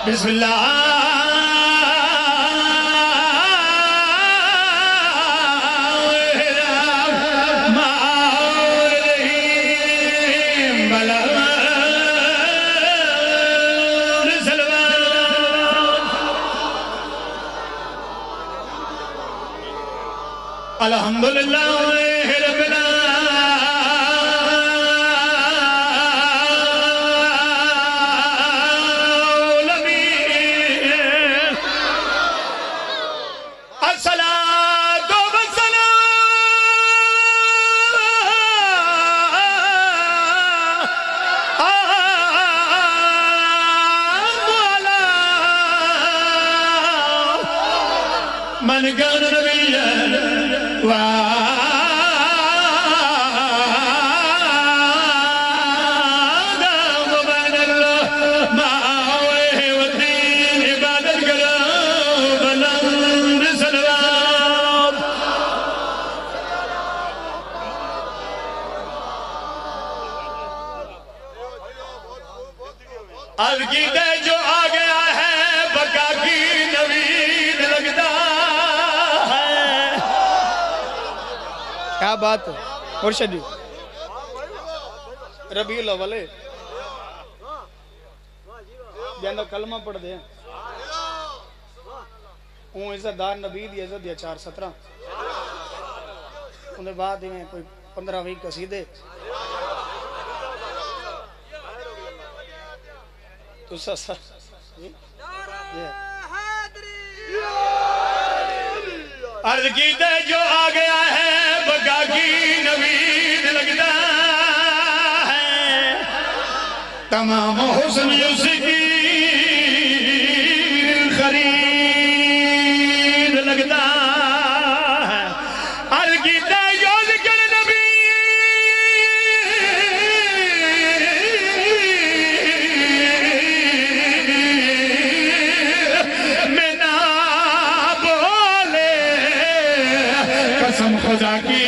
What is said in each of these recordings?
بسم اللہ الحمدللہ رب العالمین الصلاۃ والسلام من كان نبيا وآدم بين الماء والطين بعد القلب بلند سلام القیدہ جو آ گیا ہے بقا کی نوید لگتا کیا بات ہے مرشد جی ربیع الاول جہاں کلمہ پڑھ دیں اون عزت دار نبی دی عزت دیا 4-17 انہیں بعد میں کوئی 15-20 قصیدے تو سسا عرض کیتے جو آ گیا ہے بقا کی نوید لگتا ہے تمام حسن اس کی خرید لگتا ہے عرض کیتے جو ذکر نبی میں نہ بولے قسم خدا کی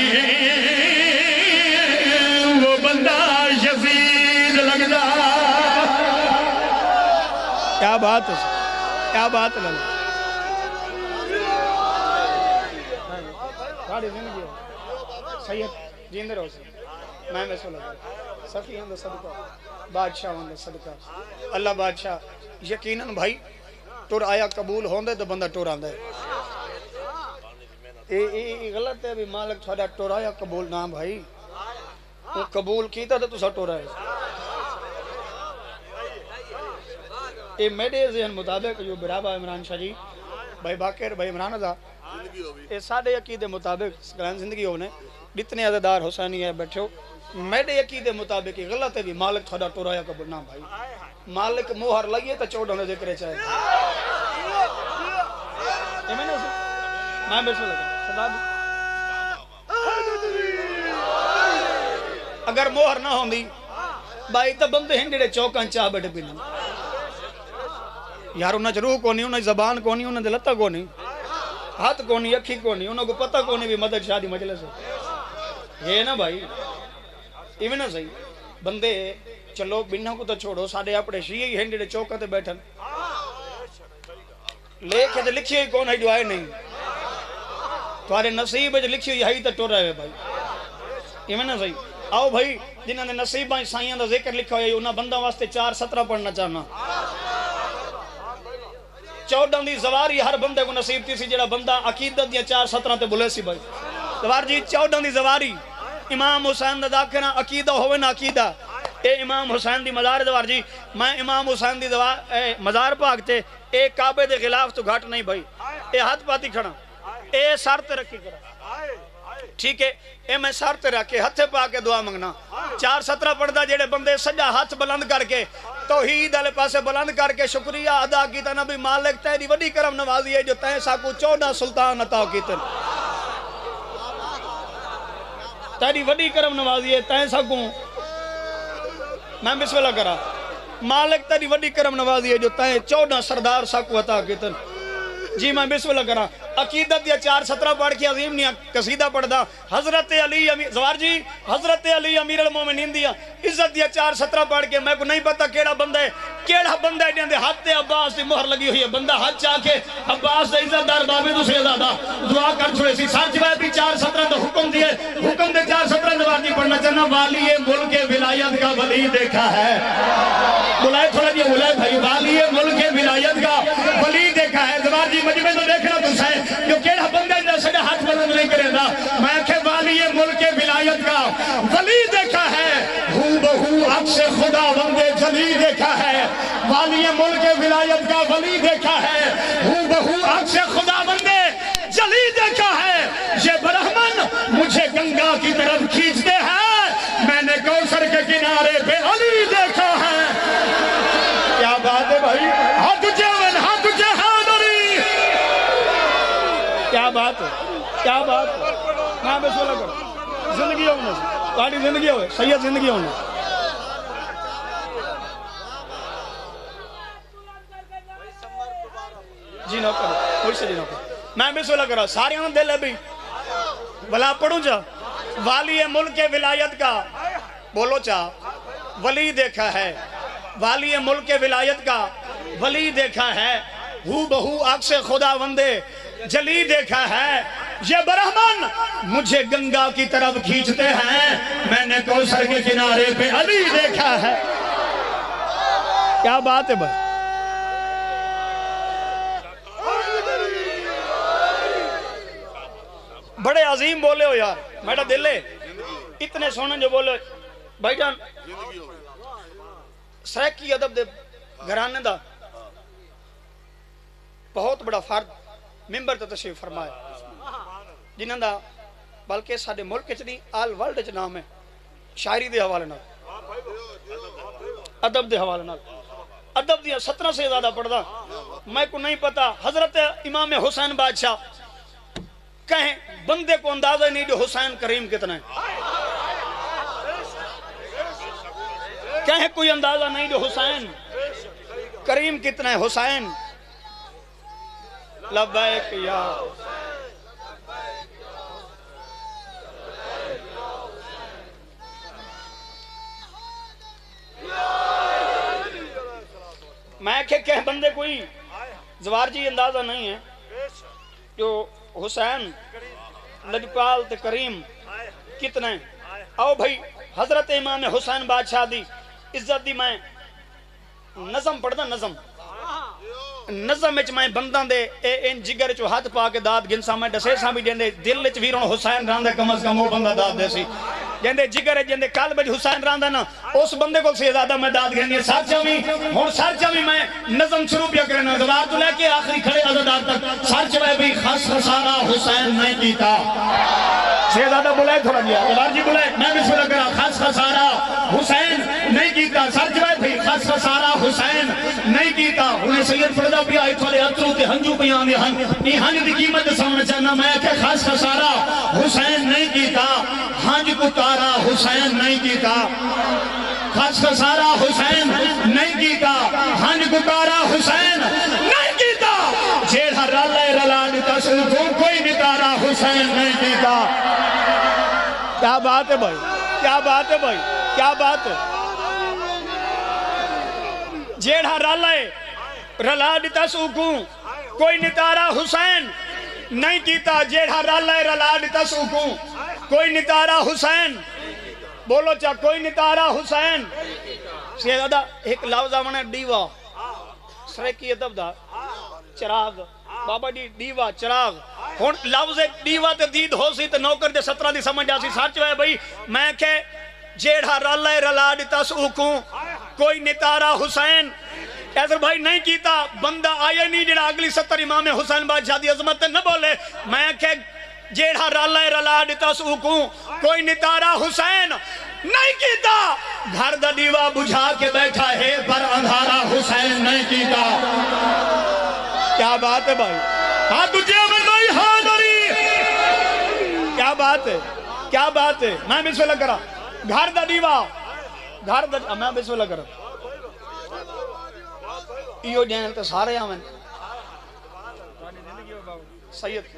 وہ بندہ یزید لگتا کیا بات ہے کیا بات ہے ساری زندگی ہو سید جیندے رہو سی میں سو لگا سخی ہوں صدقہ بادشاہ ہوں صدقہ اللہ بادشاہ یقیناً بھائی ٹور آیا قبول ہوندے تو بندہ ٹور آندے یہ غلط ہے بھی مالک تھوڑا ٹور آیا قبول نہ بھائی وہ قبول کیتا تو سا ٹور آئے یہ میرے ذہن مطابق جو برابا عمران شاہ جی بھائی باقر بھائی عمران ازا یہ ساڑھے عقیدے مطابق سکران زندگی ہونے جتنے عزدار حسینی ہے بیٹھے ہو میرے عقیدے مطابق یہ غلط ہے بھی مالک تھوڑا ٹورایا قبول نہ بھائی مالک موہر لگیے تو 14 نے ذکر چاہے میں بسم اللہ صدا دی اگر موہر نہ ہوندی بھائی تو بندے ہیں جڑے چوکاں چاہ بیٹھے پینے یار انہیں روح کونی انہیں زبان کونی انہیں دلتا کونی ہاتھ کونی اکھی کونی انہیں کو پتہ کونی بھی مدد شادی مجلس ہے یہ نا بھائی یہ نا صحیح بندے چلو بنہ کو تو چھوڑو ساڑھے اپنے شیعی ہیں جڑے چوکاں تے بیٹھن لیکھے تو لکھی ہوئی کون ہے جو آئے نہیں تمہارے نصیب ہے جو لکھی ہوئی ہے تو ٹور رہے بھائی یہ نا صحیح آؤ بھائی جنہوں نے نصیب ہیں سائیاں دا ذکر لکھا ہوئی انہاں بندہ واسطے 4-17 پڑھنا چاہنا 14 دی زواری ہر بندے کو نصیب تھی سی جڑا بندہ عقیدت دیا 4-17 تے بلے سی بھائی دوار جی 14 دی زواری امام حسین دا داکھنا عقیدہ ہوئے نا عقیدہ اے امام حسین دی مزار دوار جی میں امام حسین دی مزار پاک تے اے کعبے دے خلاف تو گھٹ نہیں بھائی اے ہاتھ پاتی کھڑا اے سار تے رکھی کرا ٹھیک ہے اے میں سار تے رکھے ہتھے پا کے دعا منگنا 4-17 پڑھدا جڑے بندے سجا ہاتھ بلند کر کے توحید والے پاسے بلند کر کے شکریہ ادا کیتا نبی مالک تیری وڈی کرم نوازی ہے جو تیں ساکو 14 سلطان عطا کیتے تیری وڈی کرم نوازی ہے تیں ساکو میں بسم اللہ کرا مالک تیری وڈی کرم نوازی ہے جو تیں 14 سردار ساکو عطا کیتے جی میں بسم اللہ کرا عقیدت یا 4-17 پڑھ کے عظیم نیا قصیدہ پڑھ دا حضرت علی زوار جی حضرت علی امیر المومنین دیا عزت دیا 4:17 پڑھ کے میں کو نہیں پتا کیڑا بندہ ہے جن دے ہاتھ تے عباس دی مہر لگی ہوئی ہے بندہ ہاتھ چاہ کے عباس دے عزت دار بابے تو سے زیادہ دعا کر چھوڑے سی سر جواب بھی 4:17 تو حکم دیے حکم دے 4:17 جواب نہیں پڑھنا چاہنا والی ملک ولایت کا ولی دیکھا ہے بلائے تھوڑا جی بلائے بھائی والی ملک ولایت کا ولی دیکھا ہے زبار جی مجمع تو دیکھنا تو ہے جو کیڑا بندہ ہے جیسے ہاتھ بلند نہیں کرے گا میں کہ والی ملک ولایت کا ولی دیکھا ہے ہو بہو عکس خدا بندے جلی دیکھا ہے والی ملک ولایت کا ولی دیکھا ہے ہو بہو عکس خدا بندے جلی دیکھا ہے یہ برہمن مجھے گنگا کی طرف کھینچتے ہیں میں نے کوثر کے کنارے پہ علی دیکھا ہے کیا بات ہے بھائی ہاتھ جہادری کیا بات ہے کیا بات ہے میں بس بولا کر زندگی ہونے تاری زندگی ہوئے سید زندگی ہونے جی نوکر کوئی سے جی نوکر میں بس بولا کر سارے انہوں دل ہے بھی بلا پڑھوں جا والی ملک ولایت کا بولو چاہ ولی دیکھا ہے والی ملک ولایت کا ولی دیکھا ہے ہو بہو عکس خدا وندے جلی دیکھا ہے یہ برہمن مجھے گنگا کی طرف کھینچتے ہیں میں نے کوثر کے کنارے پہ علی دیکھا ہے کیا بات ہے بھائی بڑے عظیم بولے ہو یار میرا دل ہے اتنے سونے جو بولے بھائی جان سریکی ادب دے گھرانے دا بہت بڑا فرد ممبر تے تشریف فرمایا جنہاں دا بلکہ ساڑے ملک چ نہیں آل ورلڈ چ نام ہے شاعری دے حوالے نال ادب دے حوالے نال ادب دیا 17 سے زیادہ پڑھدا میں کو نہیں پتا حضرت امام حسین بادشاہ کہیں بندے کو اندازہ نہیں جو حسین کریم کتنا ہے کہیں کوئی اندازہ نہیں جو حسین کریم کتنا ہے حسین لبیک یا میں کہ بندے کوئی زوار جی اندازہ نہیں ہے جو حسین لجپال تے کریم کتنے آؤ بھائی حضرت امام حسین بادشاہ دی عزت دی میں نظم پڑھدا نظم وچ میں بنداں دے ان جگر چو ہاتھ پا کے داد گنسا میں دسے سا بھی جندے دل وچ ویرون حسین راندے کم از کم وہ بندہ داد دے سی جندے جگر جندے قلب وچ حسین راندا نا اس بندے کو سے زیادہ میں داد گھنی سر چوی میں نظم شروع پیا کرنا زوار تو لے کے آخری کھڑے عزدار تک سر چوی بھی خاص خسارہ حسین نہیں کیتا سے زیادہ بلائے تھوڑا دیا زوار جی بلائے میں بھی سنا کرا خاص خسارہ حسین نہیں کیتا سر چوی بھی خاص خسارہ حسین نہیں کیتا انہیں سید فردا بھی آئی تھوڑے اترو تے ہنجو پیانے ہنج دی قیمت سامنے چاہنا میں کہ خاص خسارہ حسین نہیں کیتا ہنج کتارا حسین نہیں کیتا خاص خسارہ حسین نہیں کیتا ہنج کتارا حسین نہیں کیتا جیڑا رالے رلان تسل تو کوئی نتارا حسین نہیں کیتا کیا بات ہے بھائی کیا بات ہے بھائی کیا بات ہے جیڑا رالے رلان تسل کوئی نتارا حسین نہیں کیتا جیڑا رالے رلان تسل کوئی نتارا حسین بولو چاہ کوئی نتارا حسین سیدہ ایک لفظ آمنا ڈیوہ سریکی ادب دا چراغ بابا جی ڈیوہ چراغ ہون لفظ ایک ڈیوہ تے دید ہو سی تے نوکر دے 17 دی سمجھ آسی سچ ہے بھئی میں کہ جیڑا رالے رلاڈ تس اوکوں کوئی نتارا حسین ایسر بھائی نہیں کیتا بندہ آئے نہیں جڑا اگلی 70 امام حسین بادشاہ دی عظمت نہ بولے میں کہ جیڑا رالے رلاڈ تس اوکوں کوئی نتارا حسین نہیں کیتا گھر دا دیوا بجھا کے بیٹھا ہے پر اندھارا حسین نہیں کیتا کیا بات ہے بھائی ہاں تجھے میں نہیں حاضری کیا بات ہے کیا بات ہے میں بسم اللہ کرا گھر دا دیوا گھر دا میں بسم اللہ کرا ایو جینل تے سارے آمین سید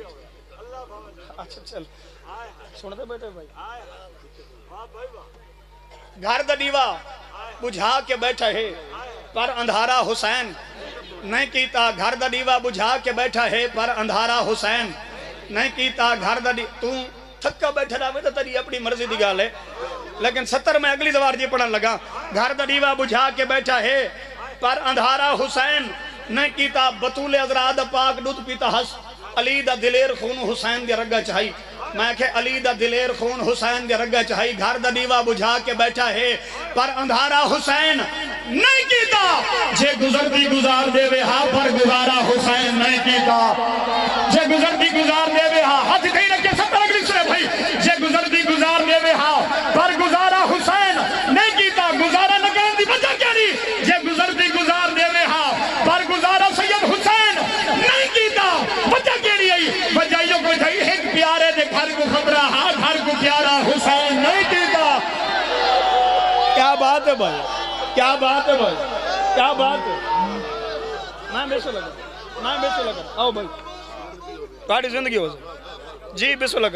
اچھا چل سنتے بیٹھے بھائی گھر دا دیوا بجھا کے بیٹھا ہے پر اندھارا حسین نہیں کیتا گھر دا دیوا بجھا کے بیٹھا ہے پر اندھارا حسین نہیں کیتا گھر دا تو تھکا بیٹھا رہا تو تیری اپنی مرضی دی گال ہے لیکن 70 میں اگلی دوار جی پڑھن لگا گھر دا دیوا بجھا کے بیٹھا ہے پر اندھارا حسین نہیں کیتا بطول عذرا دا پاک دودھ پیتا ہس علی دا دلیر خون حسین دی رگا چاہی میں کہ علی دا دلیر خون حسین دی رگا چاہی گھر دا دیوا بجھا کے بیٹھا ہے پر اندھارا حسین نہیں کیتا جے گزرتی گزار دے وے ہاں پر گزارا حسین نہیں کیتا جے گزرتی گزار دے وے ہاں ہاتھ کہیں رکھے سب تک لکھ سنے بھائی جے گزرتی گزار دے وے ہاں پر گزارا حسین نہیں کیتا گزارا نہ کرن دی وجہ کیا نہیں جے گزرتی گزار دے وے ہاں پر گزارا سید حسین نہیں کیتا وجہ کیا نہیں وجہ یہ کوئی تھا ایک پیارے دے گھر کو خبرہ ہاں گھر کو پیارا حسین نہیں کیتا کیا بات ہے بھائی کیا بات ہے بھائی کیا بات ہے میں بیسو لگا آؤ بھائی تھوڑی زندگی ہو سکتا جی بیسو لگا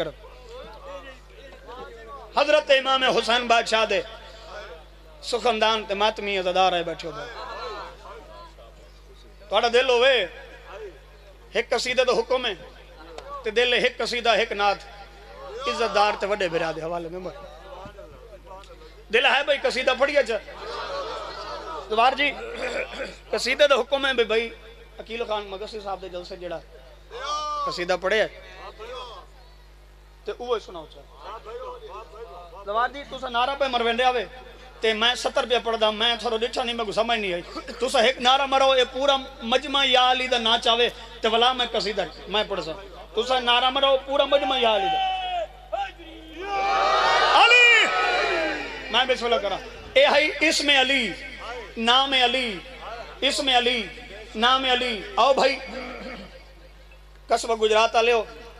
حضرت امام حسین بادشاہ دے سخندان تے ماتمی عزدار ہے بیٹھو بھائی تھوڑا دل ہوئے ایک قصیدہ تو حکم ہے تے دل ایک قصیدہ ایک نات عزتدار تے وڈے بھرا دے حوالے میں دل ہے بھائی قصیدہ پڑھیا چاہ دوار جی قصیدہ دا حکم ہے بھائی عقیل خان مگسی صاحب دے جلسے جڑا قصیدہ پڑھے ہے تے اوہ سناؤ چاہ دوار جی تو سا نعرہ پہ مروندے آوے تے میں 70 پہ پڑھ دا میں تھوڑا ڈٹھا نہیں میں کو سمجھ نہیں آئی تو سا ایک نعرہ مرو اے پورا مجمع یا علی دا نا چاہوے تے ولا میں قصیدہ میں پڑھ سا تو سا نعرہ مرو پورا مجمع یا علی دا علی میں بسم اللہ کرا اے ہی اسم علی نام علی اسم علی نام علی آؤ بھائی قصبہ گجرات آلے ہو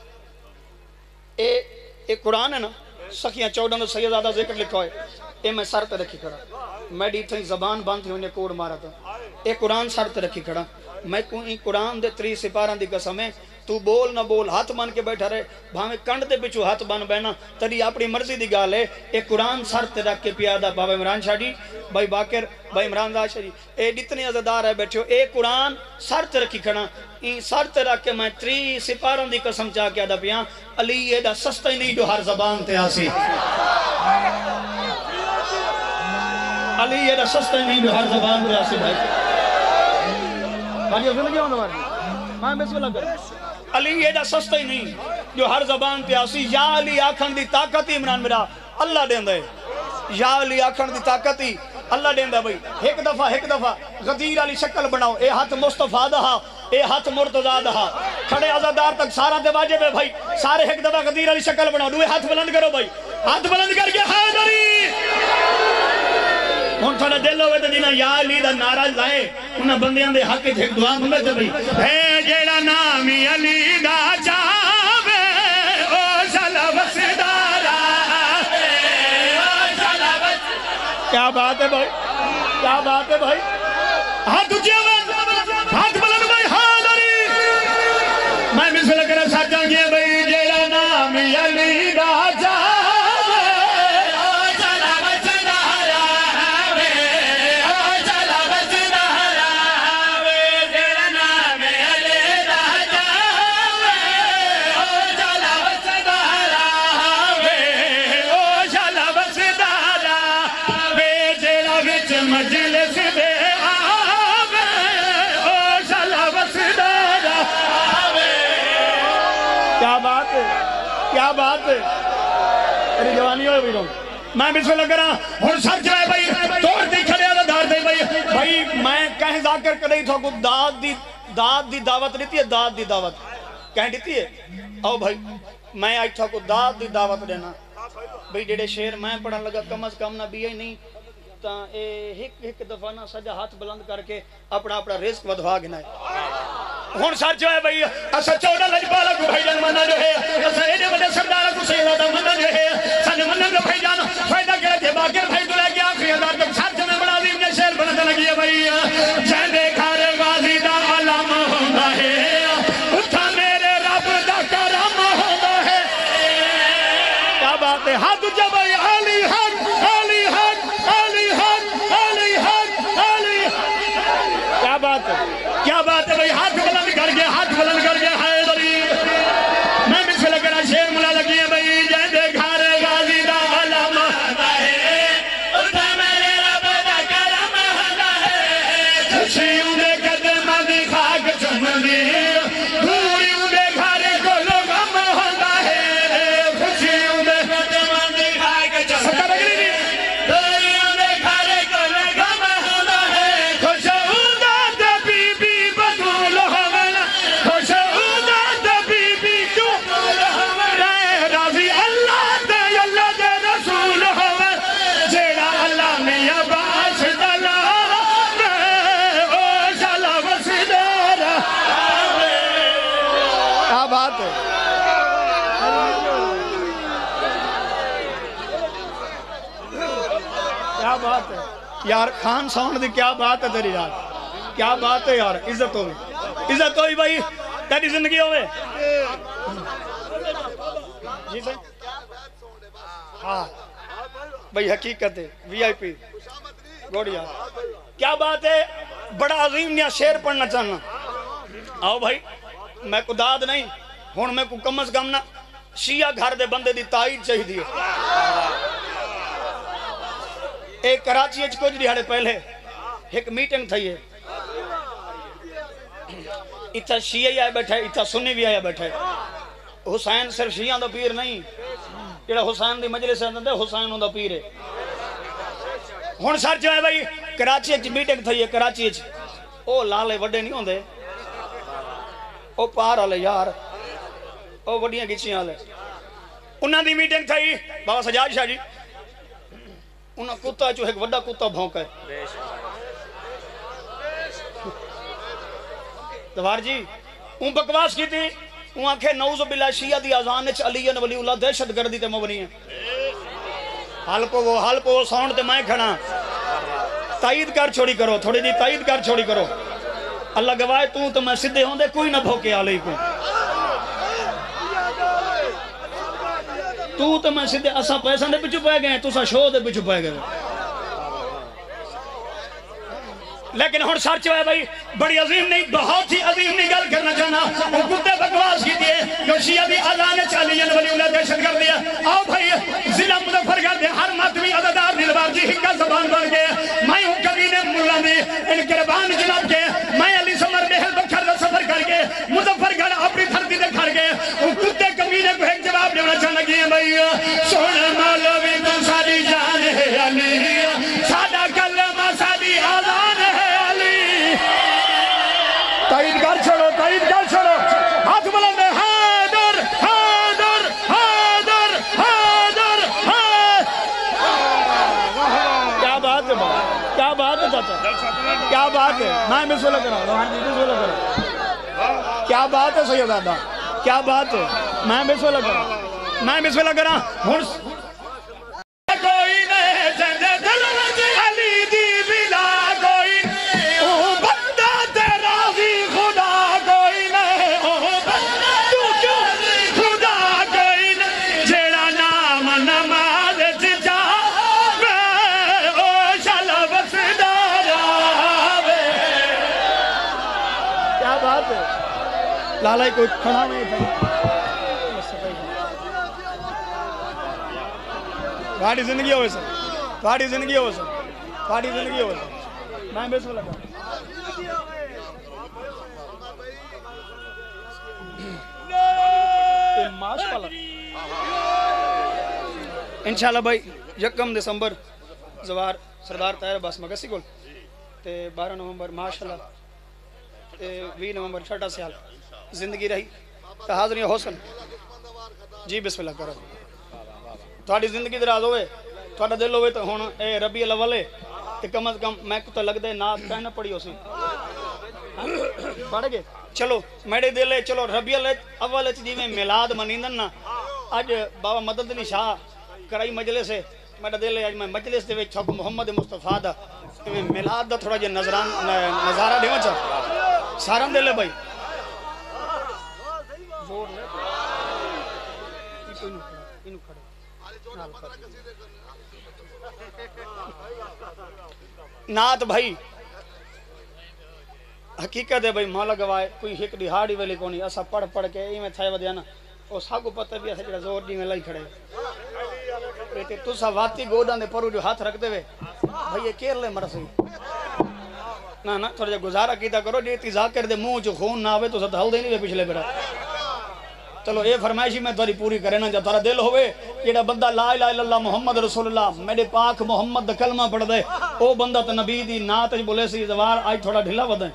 اے قرآن ہے نا سخیاں 14 دا سیدادہ ذکر لکھا ہے اے میں سر تے رکھی کھڑا میں ڈیتھیں زبان باندھ تھی انہیں کوڑ مارا تھا اے قرآن سر تے رکھی کھڑا میں کوئی قرآن دے 3 سپاران دی قسم ہے تو بول نہ بول ہاتھ مان کے بیٹھا رہے بھاویں کنڈ دے پچھو ہاتھ بان بینا تری اپنی مرضی دی گال ہے اے قرآن سر تے رکھ کے پیادا بابا عمران شاہ جی بھائی باکر بھائی عمران شاہ جی اے جتنے عزدار ہے بیٹھو اے قرآن سر تے رکھی کھڑا سر تے رکھ کے میں 3 سپاروں دی قسم چاہ کے آدھا پیاں علی یہ دا سستا ہی نہیں جو ہر زبان تے آسی علی یہ دا سستا ہی نہیں جو ہر زبان تے آسی بھائی بھائی سن گیا ہونا بھائی میں بسم اللہ کر علی یہ دا سستا ہی نہیں جو ہر زبان تے آسی یا علی آکھن دی طاقت ہی عمران میرا اللہ دین دے یا علی آکھن دی طاقت ہی اللہ دین دے بھائی ایک دفعہ غدیر علی شکل بناؤ اے ہاتھ مصطفیٰ دہا اے ہاتھ مرتضیٰ دہا کھڑے عزادار تک سارا دے واجب ہے بھائی سارے ایک دفعہ غدیر علی شکل بناؤ دوے ہاتھ بلند کرو بھائی ہاتھ بلند کر کے حیدری ہون تھوڑا دل ہوئے تو جنہاں یا علی دا نعرہ لائے انہاں بندیاں دے حق ایک دعا ملے تھے بھئی اے جیڑا نامی علی دا جاوے او جلا وسدارا کیا بات ہے بھائی کیا بات ہے بھائی ہاتھ اچھے ہاتھ بلند بھائی حاضری میں مثل کرے ساتھ جانگے بھئی جیڑا نامی علی دا جاوے کیا بات ہے میری جوانی ہوئے بھی میں بسم اللہ کرا اور سر جائے بھائی توڑ دی کھڑے آدھا دار دے بھائی میں کہیں ذاکر کر رہی تھا کو داد دی دعوت لیتی ہے داد دی دعوت کہیں دیتی ہے آؤ بھائی میں آئی تھا کو داد دی دعوت دینا بھئی جڑے شیر میں پڑھن لگا کم از کم نہ بھی نہیں تا ایک دفعہ نہ سجا ہاتھ بلند کر کے اپنا رزق ودھوا گنا ہے ہون سر جو ہے بھئی اسا 14 لجپالا کو بھائی جان منا جو ہے اسا ایڈے بڑے سردارہ کو سیدہ منا جو ہے سن منن جو بھائی جان فائدہ کیا تھے باکر بھائی دلے گیا آخری ہزار تک سر جو میں بڑا دیم نے شیر بناتے لگی ہے بھئی جائے دیکھار غازی دا علم ہوندہ ہے اتھا میرے رب دا کرم ہوندہ ہے کیا بات ہے ہاتھ جو بھئی علی حق بات ہے کیا بات ہے بھائی ہاتھ بلند کر کے ہاتھ بلند کر کے حیدری میں مجھ لگ رہا شیر ملا لگی ہے بھائی جائے دے گھر غازی دا علم ہے اٹھا میرے رب دا کرم ہے خوشیوں دے قدم دی خاک چم دی دوریوں دے گھر کو غم ہوتا ہے خوشیوں دے قدم دی خاک چم دی دوریوں دے گھر کو غم ہوتا ہے خوشیوں دے بی بی بطول ہونا خوشیوں دے بی بی بطول ہونا راضی اللہ دے رسول ہونا جیڑا اللہ میں عباس دلا او شالا وسدارا کیا بات ہے کیا بات ہے یار خان ساؤنڈ دی کیا بات ہے تیری یار کیا بات ہے یار عزت ہوئی بھائی تیری زندگی ہوئے جی سر ہاں بھائی حقیقت ہے وی آئی پی گوڑ یار کیا بات ہے بڑا عظیم نیا شعر پڑھنا چاہنا آؤ بھائی میں کو داد نہیں ہون میں کو کم از کم نہ شیعہ گھر دے بندے دی تائید چاہی دیئے ایک کراچی اچھ کچھ دیہاڑے پہلے ایک میٹنگ تھا یہ اتھا شیعہ آئے بیٹھے اتھا سنی بھی آئے بیٹھے حسین صرف شیعہ دا پیر نہیں جڑا حسین دی مجلس ہے حسین ہوں دا پیر ہے ہون سر جو ہے بھائی کراچی اچھ میٹنگ تھا یہ کراچی اچھ او لالے وڈے نہیں ہوں دے او پار آلے یار او وڈیاں گچیاں آلے انہاں دی میٹنگ تھا یہ بابا سجاد شاہ جی انہاں کتا جو ایک وڈا کتا بھونکا ہے دوار جی ان بکواس کی تھی ان آنکھیں نعوذ باللہ شیعہ دی آزان اچھ علی ولی اللہ دہشت گردی تے مبنی ہیں حال پو وہ ساؤنڈ تے میں کھڑا تائید کر چھوڑی کرو تھوڑی جی تائید کر چھوڑی کرو اللہ گواہ تو میں سدھے ہوں دے کوئی نہ بھوکے آلے کو تو میں سدھے اسا پیسہ دے پچھو پائے گئے تو سا شو دے پچھو پائے گئے لیکن ہون سر چوئے بھائی بڑی عظیم نہیں بہت ہی عظیم نہیں گل کرنا چاہنا وہ کتے بکواس کی دیئے جو شیعہ بھی آزانے چالی ولی اللہ دہشت کر دیا آؤ بھائی ضلع مظفر کر دیا ہر ماتوی عددار دلبار جی ہکا زبان بڑھ گئے میں ہوں کبینے ملا میں ان قربان جناب کے میں علی سمر بہل بکھر دا سفر کر کے مظفر گھر اپنی دھرتی دے کھڑ گئے وہ کتے کبینے کو ایک جواب دینا چاہنا کیے بھائی سونا مولوی تو ساری جان ہے علی سادہ کلمہ ساری آزان ہے تائید کر چھوڑو ہاتھ بلند ہے حیدر حیدر حیدر حیدر کیا بات ہے کیا بات ہے چاچا کیا بات ہے میں بسم اللہ کرا روحان جی بسم اللہ کرا کیا بات ہے سید دادا کیا بات ہے میں بسم اللہ کرا کوئی نہیں جندے دل وچ علی دی بلا کوئی او بندہ تیرا بھی خدا کوئی نہیں او بندہ تو خدا کوئی نہیں جیڑا نام نماز چ جاوے او شالا وسدار آوے کیا بات ہے لالا کوئی کھڑا نہیں تھا تھوڑی زندگی ہوئے سر تھوڑی زندگی ہوئے سر تھوڑی زندگی ہوئے سر میں بسم اللہ کروں انشاءاللہ بھائی یکم دسمبر زوار سردار طاہر عباس مگسی کول تے 12 نومبر ماشاءاللہ تے 20 نومبر چھٹا سیال زندگی رہی تے حاضرین حسن جی بسم اللہ کرو تھوڑی زندگی دراز ہوئے تھوڑا دل ہوئے تو ہونا اے ربی الاول ہے تے کم از کم میں کو تو لگ دے نات کہنا پڑی ہو سی پڑھ گئے چلو میرے دل ہے چلو ربی الاول جی میں میلاد منیندن نا آج بابا مدد علی شاہ کرائی مجلس ہے میرا دل ہے آج میں مجلس دے وچ چھک محمد مصطفیٰ دا میں میلاد دا تھوڑا جے نظارہ دیواں چاہ سارا دل ہے بھائی زور لے اینو کھڑے نات بھائی حقیقت ہے بھائی مالا گواہ کوئی ایک دہاڑی ویلی کونی اسا پڑھ پڑھ کے ایویں تھے ودیا نا او ساگو پتہ بھی اسا جڑا زور دی میں لائی کھڑے تے تسا واتی گوڈاں دے پرو جو ہاتھ رکھ دے وے بھئی کیر لے مرسی نا تھوڑا جا گزارا کیتا کرو جیتی ذاکر دے منہ چ خون نہ آوے تو سا ہل دے نہیں پچھلے بیڑا چلو اے فرمائشی میں تھوڑی پوری کرے نا جب تھوڑا دل ہوئے جیڑا بندہ لا الہ الا اللہ محمد رسول اللہ میرے پاک محمد دا کلمہ پڑھ دے او بندہ تو نبی دی نات وچ بولے سی زوار آج تھوڑا ڈھلا ودے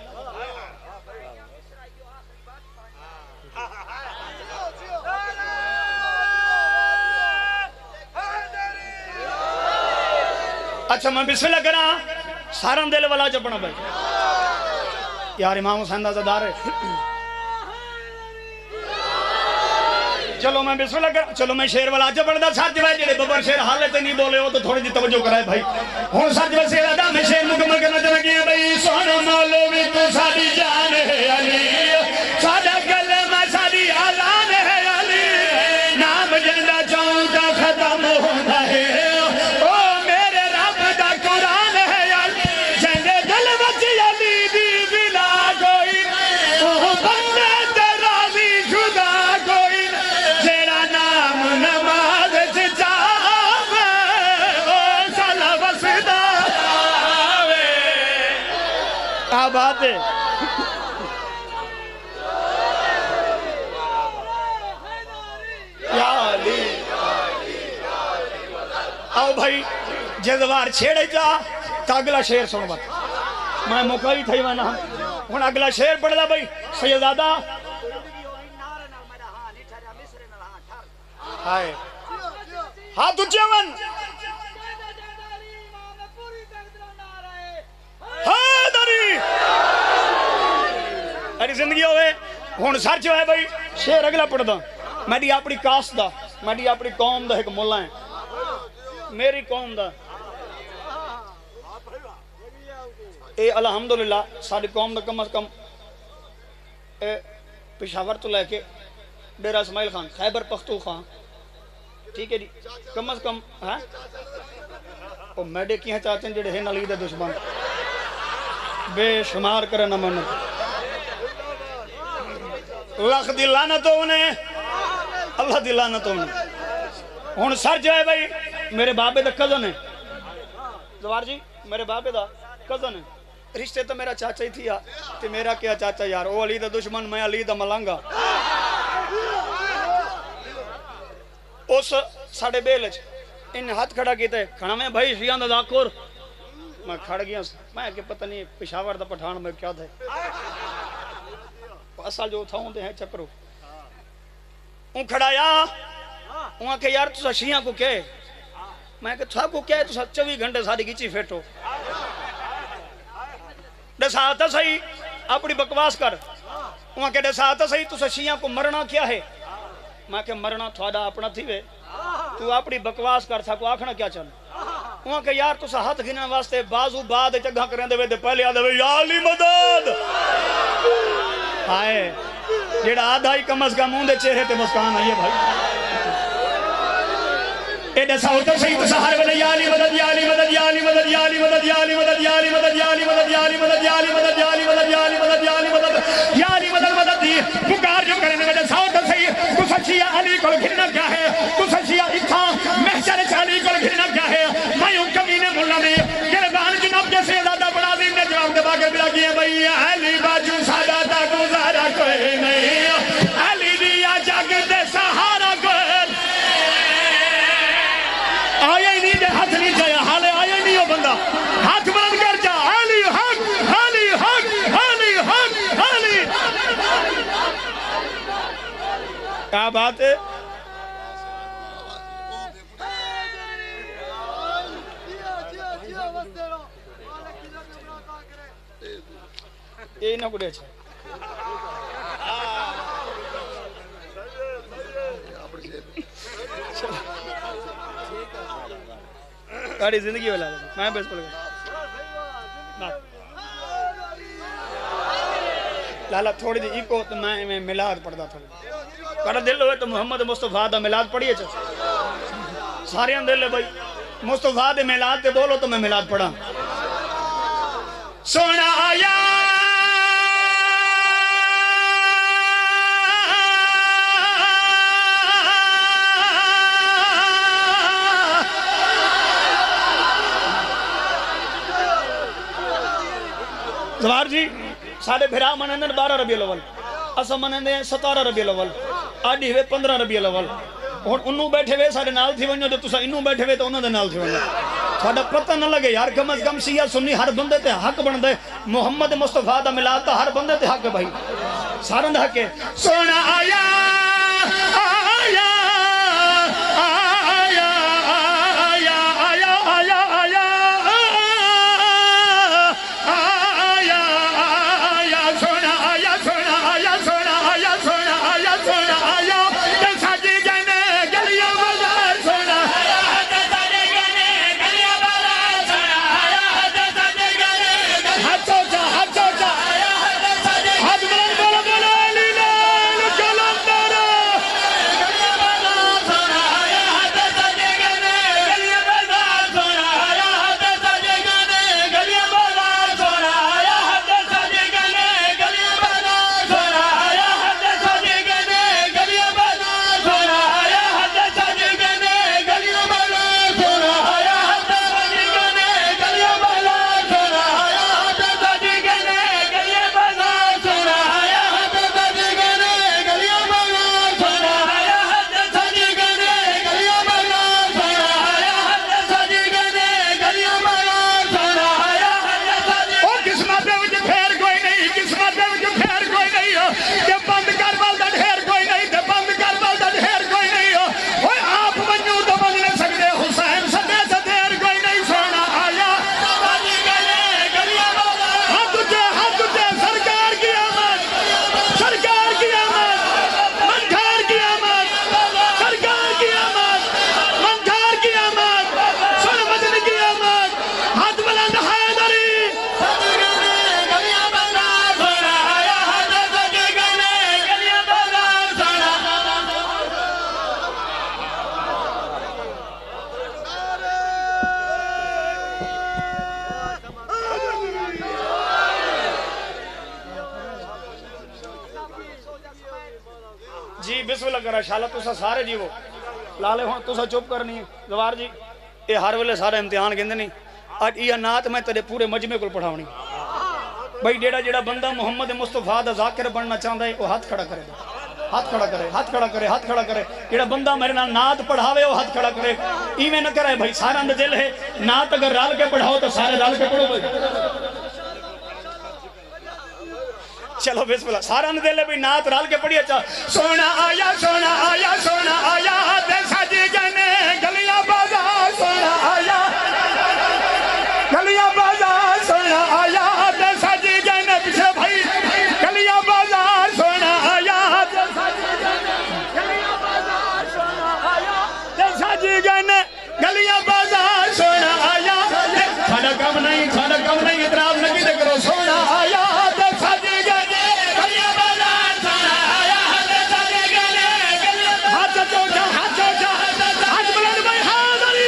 اچھا میں بسم اللہ کرا سارن دل والا چپنا بھائی یار امام حسین دا زدار ہے چلو میں بسم اللہ کرا چلو میں شیر والا چپڑ دا سار جوائے جڑے ببر شیر حالتے نہیں بولے ہو تو تھوڑی جی توجہ کرائے بھائی ہون سار جوائے سیر ادا میں شیر مکمل کرنا چاہتا گیا بھائی سونا مولوی تو ساری جان ہے علی سادہ کلمہ ساری آلان ہے علی نام جندہ چاہوں کا ختم ہوتا ہے بات ہے آؤ بھائی جذوار چھیڑے جا تا اگلا شیر سن بات میں مکائی تھا میں نہ ہن اگلا شیر پڑھ دا بھائی سیدزادہ ہائے ہاتھ اچھے اری زندگی ہوئے ہون سر جو ہے بھائی شیر اگلا پڑھ دا میری اپنی کاس دا میری اپنی قوم دا ایک مولا ہے میری قوم دا اے الحمدللہ ساری قوم دا کم از کم پشاور تو لے کے ڈیرہ اسماعیل خان خیبر پختونخوا ٹھیک ہے جی کم از کم او میڈے کی ہیں چاہتے ہیں جڑے ہیں علی دے دشمن بے شمار کرنا من لکھ دی لعنتوں انہیں اللہ دی لعنتوں انہیں ہون سر جائے بھائی میرے بابے دا کزن ہے زوار جی میرے بابے دا کزن ہے رشتے تو میرا چاچا ہی تھیا تے میرا کیا چاچا یار او علی دا دشمن میں علی دا ملانگا اس ساڑھے بیلج ان ہاتھ کھڑا کیتے کھڑا میں بھائی شیعان دا داکور میں کھڑ گیا میں کہ پتہ نہیں پشاور دا پٹھان میں کیا تھے اصل جو تھا ہوندے ہیں چکرو ان کھڑایا وہاں کہ یار تو شیعہ کو کہے میں کہ تھا کو کہے تو 24 گھنٹے ساری گیچی پھیٹو دساتا صحیح اپنی بکواس کر وہاں کہ دساتا صحیح تو شیعہ کو مرنا کیا ہے میں کہ مرنا تھوڑا اپنا تھی وے تو اپنی بکواس کر تھا کو آکھنا کیا چل وہاں کہ یار تو ہاتھ گھننا واسطے بازو بعد چگہ کریں دے وے دے پہلے آدھے وے یا علی مدد آئے جیڑا آدھا ہی کم از کم اندے چہرے تے مسکان آئیے بھائی ایڈا ساوتا صحیح تو سہارے بلے یا علی مدد یا علی مدد یا علی مدد یا علی مدد یا علی مدد یا علی مدد یا علی مدد یا علی مدد یا علی مدد یا علی مدد یا علی مدد یا علی مدد یا علی مدد مدد دی پکار جو کرنے میں ساوتا صحیح تو سچیا علی کو گھرنا کیا ہے تو سچیا اتھا محشر چالی کو گھرنا کیا ہے میں ان کمینے ملا میں گربان جناب جیسے زیادہ بڑا دن نے جواب دبا کے بلا کیا بھئی علی باجو سادہ تا گزارا کوئی نہیں علی دیا جاگ دے سہارا کوئی آیا ہی نہیں دے ہاتھ نہیں جایا حالے آیا ہی نہیں ہو بندہ ہاتھ بلند کر جا علی حق علی حق علی حق علی کیا بات ہے یہ نہ کڑے چھے کاری زندگی والا میں بیس پڑھ گیا لالا تھوڑی دی ایکو تو میں ملاد پڑھ دا تھا کڑا دل ہوئے تو محمد مصطفیٰ دا ملاد پڑھیے چھے سارے ہم دل ہے بھائی مصطفیٰ دے ملاد دے بولو تو میں ملاد پڑھا سونا آیا زوار جی ساڑھے بھرا مننے 12 ربیع الاول اسا مننے 17 ربیع الاول آڈی ہوئے 15 ربیع الاول اور انہوں بیٹھے ہوئے ساڑھے نال تھی ونجو جو تسا انہوں بیٹھے ہوئے تو انہوں دے نال تھی ونجو ساڑھا پتہ نہ لگے یار کم از کم سیاہ سنی ہر بندے تے حق بن دے محمد مصطفیٰ دا ملاتا ہر بندے تے حق ہے بھائی سارن حق ہے سونا آیا آیا آیا آیا آیا آیا آیا آیا آیا سونا آیا سونا آیا سونا آیا سونا آیا سونا آیا ساجی گنے گلیاں بازار سونا ہاتھ چوچا ہاتھ چوچا ہاتھ بلند بولا بولا لیلہ جلندر جی بسم اللہ کرا شاءاللہ تسا سارے جیو لالے ہوں تسا چپ کرنی ہے زوار جی اے ہر ویلے سارے امتحان کہندے نہیں اج یہ نعت میں تیرے پورے مجمع کو پڑھاونی بھائی جیڑا بندہ محمد مصطفیٰ دا ذاکر بننا چاہتا ہے وہ ہاتھ کھڑا کرے ہاتھ کھڑا کرے ہاتھ کھڑا کرے ہاتھ کھڑا کرے جیڑا بندہ میرے نال نعت پڑھاوے وہ ہاتھ کھڑا کرے ایویں نہ کرے بھائی سارا اندر دل ہے نعت اگر رل کے پڑھاؤ تو سارے رل کے پڑھو بھائی چلو بسم اللہ سارا اندر دل ہے بھائی نعت رل کے پڑھی اچھا سونا آیا سونا آیا سونا آیا تے ساجی گنے گلیاں بازار سونا آیا گلیاں بازار سونا آیا تے ساجی گنے پیچھے بھائی گلیاں بازار سونا آیا تے ساجی گنے گلیاں بازار سونا آیا تے ساجی گنے گلیاں بازار سونا آیا ساڈا کم نہیں اعتراض نہیں تے کرو سونا آیا تے ساجی گنے گلیاں بازار سونا آیا تے ساجی گنے ہاتھ چوچا ہاتھ بلند بھائی حاضری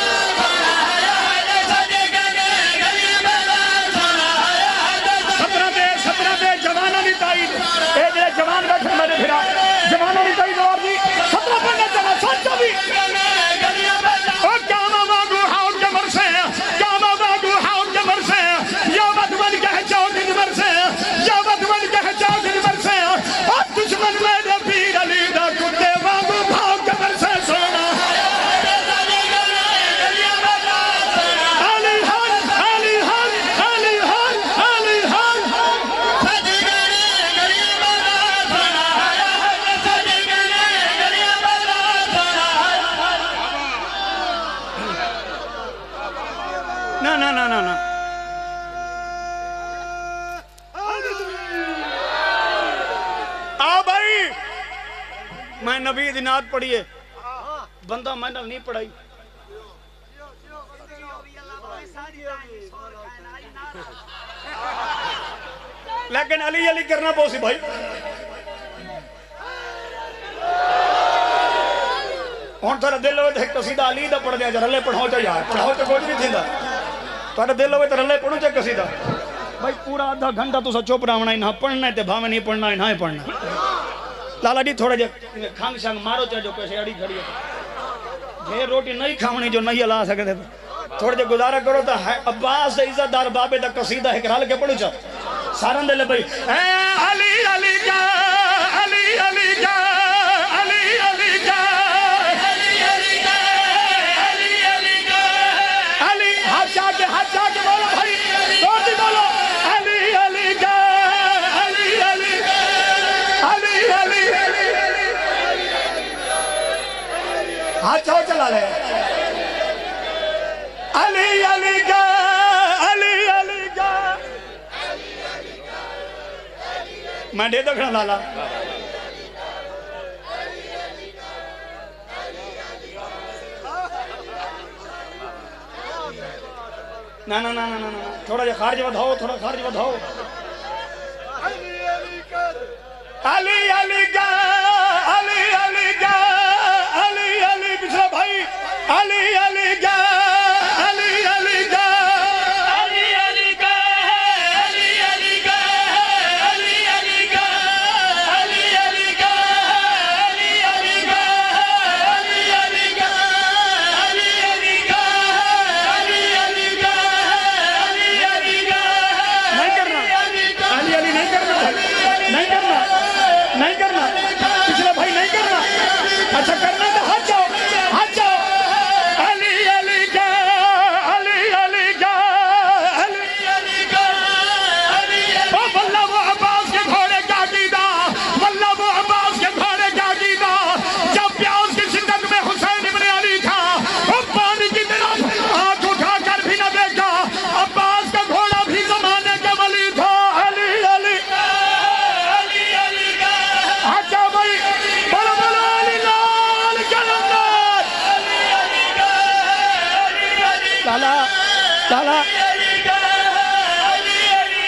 سترہ دے جوانوں کی تائید اے جڑے جوان بیٹھے میرے پھرا جوانوں کی تائید اور جی 17 پڑھنا چلا سچا بھی اور کاما واگو ہاؤن کے مرسے کاما واگو ہاؤن کے مرسے یا بدون کے چاو دن مرسے یا بدون کے چاو دن مرسے اور دشمن میرے پیر علی دا کتے واگو بھاؤ کے مرسے سونا علی حال علی حال علی حال علی حال نا نا نا نا نا آ بھائی میں نبی دی نعت پڑھیے بندہ میں نہیں پڑھائی لیکن علی علی کرنا پوسی بھائی ہون تھوڑا دل ہوئے تو ایک قصیدہ علی دا پڑھ دیا جا رلے پڑھاؤ چا یار پڑھاؤ چا کچھ نہیں تھی دا تھوڑا دل ہوئے تو رلے پڑھو چا قصیدہ بھائی پورا آدھا گھنٹہ تو سا چوپ رہا ہونا ہی نہ پڑھنا ہے تے بھاوے نہیں پڑھنا ہے نہ ہی پڑھنا لالا جی تھوڑا جا کھانگ شانگ مارو چا جو کیسے اڑی کھڑی ہے ڈھیر روٹی نہیں کھاونی جو نہیں ہلا سکتے تھوڑا جا گزارا کرو تا عباس عزت دار بابے دا قصیدہ ایک رل کے پڑھو چا سارن دے لے بھائی علی علی کا علی علی کا علی علی کا علی علی کا علی علی کا علی ہاتھ جا کے بولو بھائی زور سے بولو علی علی کا علی علی علی علی ہاتھ چاہو چلا لے علی علی کا علی علی کا میں دے دکھنا لالا نا نا نا نا نا تھوڑا جا خارج بدھاؤ تھوڑا خارج بدھاؤ علی علی کا علی علی کا علی علی بسرا بھائی علی علی کا علی علی کا علی علی کا علی علی کا علی علی کا علی علی کا علی علی کا علی علی کا علی علی کا علی علی کا علی علی کا نہیں کرنا علی علی نہیں کرنا نہیں کرنا نہیں کرنا پچھلا بھائی نہیں کرنا اچھا کرنا تو ہاتھ جاؤ علی علی کا علی علی کا علی علی کا واللہ وہ عباس کے گھوڑے کا عقیدہ واللہ وہ عباس کے گھوڑے کا عقیدہ جب پیاس کی شدت میں حسین ابن علی تھا وہ پانی کی طرف آنکھ اٹھا کر بھی نہ دیکھا عباس کا گھوڑا بھی زمانے کے ولی تھا علی علی علی علی کا اچھا بھائی بولو بولو علی لال کلندر علی علی کا علی علی لالا لالا علی کا علی علی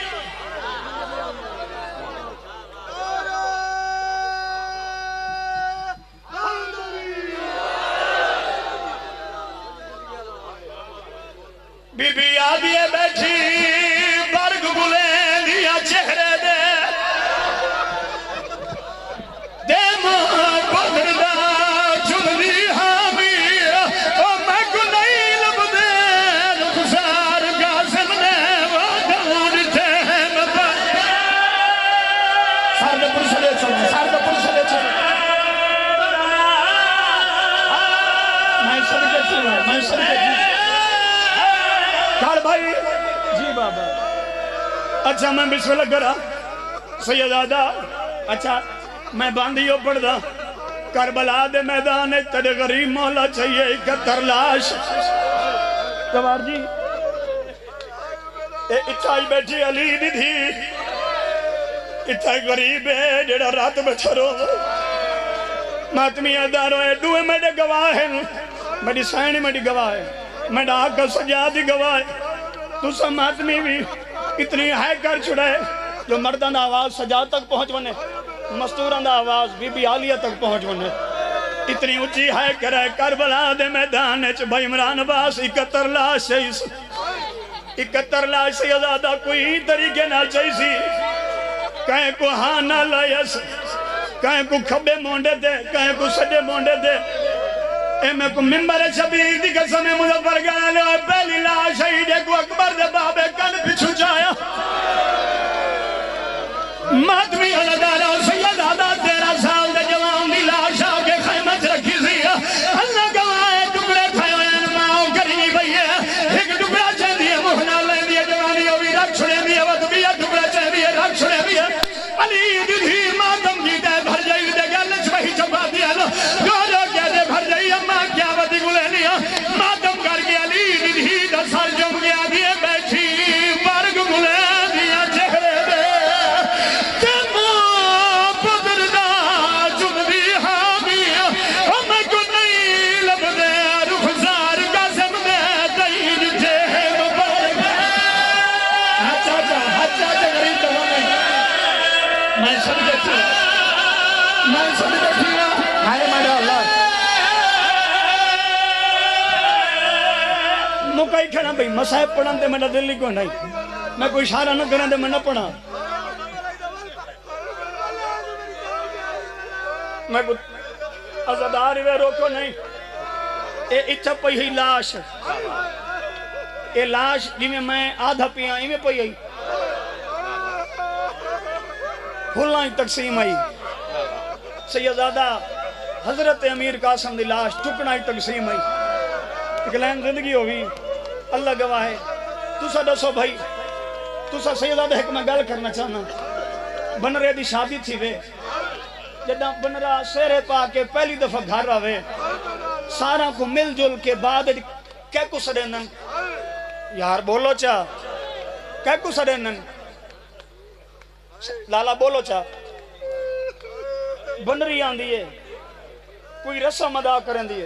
بی بی آدھیے بیٹھی برگ گلیں دیا چہرے دے ماں بدر دا چلدی حامی او میں کو نہیں لب دے رخسار قاسم نے وادار تھے مبا سارد پرسلے چلے میں صدقے چلے کار بھائی جی بابا اچھا میں بسم اللہ کرا سیدادہ اچھا میں باندھیوں پڑھ دا کربلا دے میدان تیرے غریب مولا چاہیے 71 لاش جوار جی اتھائی بیٹھی علی دی تھی اتھائی غریب ہے جڑا رات بچھرو ماتمی ادارو ہے دوئے میڈے گواہ ہیں میری سائنی میری گواہ ہے میڈا آقا سجادی گواہ ہے تو سا ماتمی بھی اتنی ہے کر چھڑے جو مردان آواز سجاد تک پہنچ بنے مستوران دا آواز بی بی عالیہ تک پہنچ بنے اتنی اچھی ہے کرے کربلا دے میدان چ بھائی عمران باس 71 لاش چاہیس 71 لاش سے زیادہ کوئی طریقے نہ چاہیسی کہیں کو ہاں نہ لائیس کہیں کو کھبے مونڈے دے کہیں کو سجے مونڈے دے اے میں کو ممبر شبیر دی قسم مظفر گانا لے پہلی لاش شہید کو اکبر دے بابے کن پچھو جایا ماتمی علدارہ سید آدھا 13 سال دے جوان دی لاش آگے خیمت رکھی سی اللہ گواہ ٹکڑے تھے ہوئے ماں کری بھئیے ایک ٹکڑا چاہ دیئے محنہ لیں دیئے جوانی ہوئی رکھ چھڑے دیئے وقت بھی ٹکڑا چاہ دیئے رکھ چھڑے دیئے علی دی تھی ماتم جیتے بھر جائی دے گلچ وہی چپا دیا گورو کیا دے بھر جائی اماں کیا بدی گلے لیا ماتم کر کے علی دی تھی دسال جم گیا دیئے بیٹھی برگ گلے دیا چہرے دے مکائی کھڑا بھئی مسائب پڑھان دے میں دلی کو نہیں میں کوئی اشارہ نہ کرنے دے میں نہ پڑھا میں کوئی ازادار ہوئے روکو نہیں اے اچھا پئی ہی لاش اے لاش جی میں آدھا پیاں ہی میں پئی ہی پھلاں تقسیم آئی سیدزادہ حضرت امیر قاسم دی لاش ٹکڑا تقسیم آئی اکلین زندگی ہوگی اللہ گواہ ہے تسا دسو بھائی تسا سیدزادہ ایک میں گل کرنا چاہنا بنرے دی شادی تھی وے جدہ بنرا سیرے پا کے پہلی دفعہ گھر آوے سارا کو مل جل کے بعد کیا کو سڑینن یار بولو چاہ کیا کو سڑینن لالا بولو چاہ بنری آن دیئے کوئی رسم ادا کرن دیئے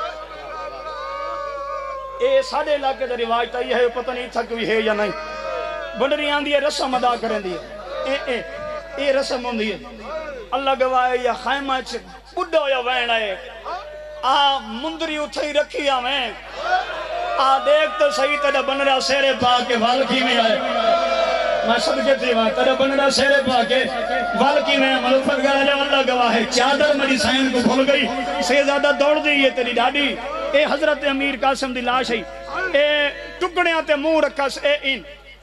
اے ساڑھے علاقے دا رواج آئی ہے پتہ نہیں تھا کوئی ہے یا نہیں بنری آن دیئے رسم ادا کرن دیئے اے رسم ہوں دیئے اللہ گواہ یا خیمہ بڑھو یا وین آئے آ مندری اتھائی رکھی آمیں آ دیکھ تو صحیح تیرا بنرا سیرے پا کے والکی میں آئے میں صدقے تھی وہاں تیرا بنرا سیرے پا کے والکی میں ملفت گیا جا اللہ گواہ ہے چادر میری سائن کو بھول گئی سیدزادہ دوڑ دی یہ تیری ڈاڈی اے حضرت امیر قاسم دی لاش ہے اے ٹکڑے آتے منہ رکھا اے ان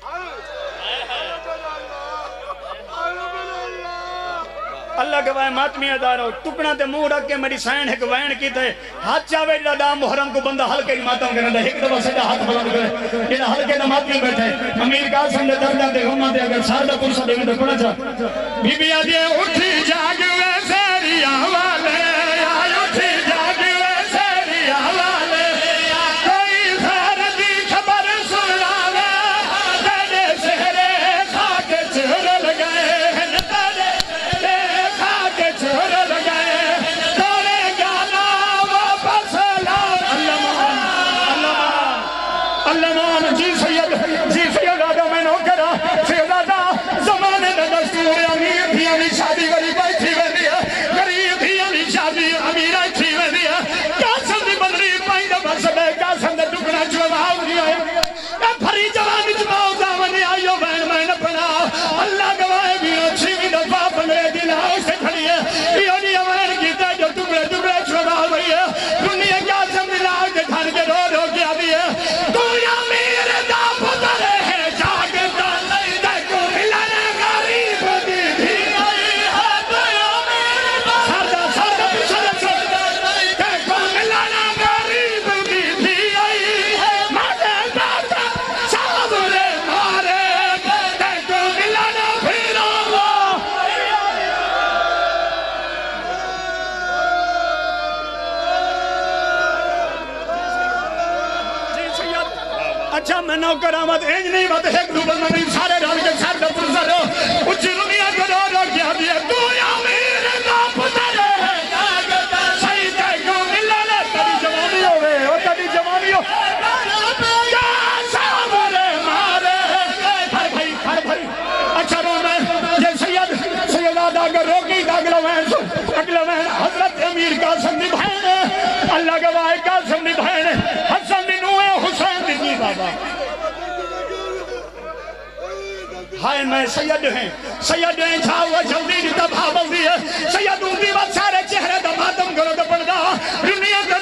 اللہ گواہ ماتمی ادارو ٹکڑا تے منہ رکھ کے میری سائن ایک وین کی تے ہاتھ چاوے جا دا محرم کو بندہ ہلکے ماتم کرنے دے ایک دفعہ سجا ہاتھ بلند کرے جنہ ہلکے دا ماتمی بیٹھے امیر قاسم دے درجہ دے گھوما دے اگر ساردہ پرسہ دے میں پڑا چاہ بی بی آدھے اٹھی جاگ ویسے ریا والے اٹھی جاگ ویسے ریا والے کوئی خیر دی خبر سناوے تیرے سہرے خاک چہر لگائے اچھا میں نوکر آمد اینج نہیں بات ہے گروبل مندی سارے ڈال کے سار دا پرسر ہو اچھی دنیا کو رو کیا دیا تو یا میرے دا پتر ہے صحیح تے کو ملا لے تیری جوانی ہوئے اور تیری جوانی ہو کیا سامنے مارے پھر بھائی اچھا رو میں یہ سیدادہ اگر روکی دا اگلا وین حضرت امیر قاسم دی بھائن اللہ گواہ قاسم دی بھائن حسن دی نوے حسین دی جی بابا ہائے میں سید ہیں چھاوا جلدی جتا بھاول دی ہے سید اندی بات سارے چہرے دا ماتم کرو دا پڑھ دا دنیا کا